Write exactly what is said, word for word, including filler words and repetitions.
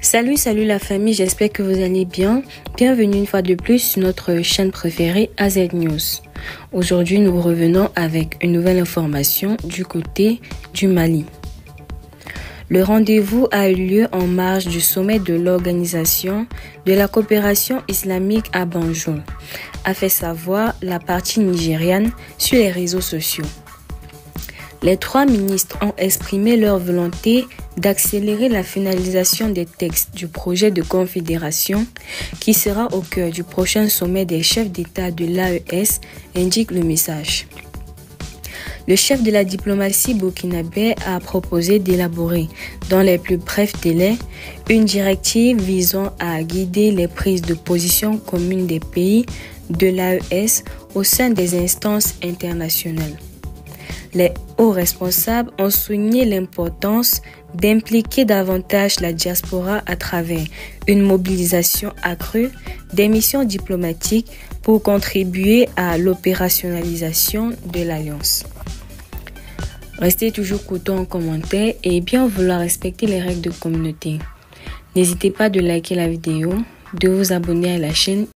Salut, salut la famille, j'espère que vous allez bien. Bienvenue une fois de plus sur notre chaîne préférée A Z News. Aujourd'hui, nous revenons avec une nouvelle information du côté du Mali. Le rendez-vous a eu lieu en marge du sommet de l'Organisation de la coopération islamique à Banjul, a fait savoir la partie nigériane sur les réseaux sociaux. Les trois ministres ont exprimé leur volonté d'accélérer la finalisation des textes du projet de confédération qui sera au cœur du prochain sommet des chefs d'État de l'A E S, indique le message. Le chef de la diplomatie burkinabé a proposé d'élaborer, dans les plus brefs délais, une directive visant à guider les prises de position communes des pays de l'A E S au sein des instances internationales. Les hauts responsables ont souligné l'importance d'impliquer davantage la diaspora à travers une mobilisation accrue des missions diplomatiques pour contribuer à l'opérationnalisation de l'Alliance. Restez toujours courtois en commentaire et bien vouloir respecter les règles de communauté. N'hésitez pas de liker la vidéo, de vous abonner à la chaîne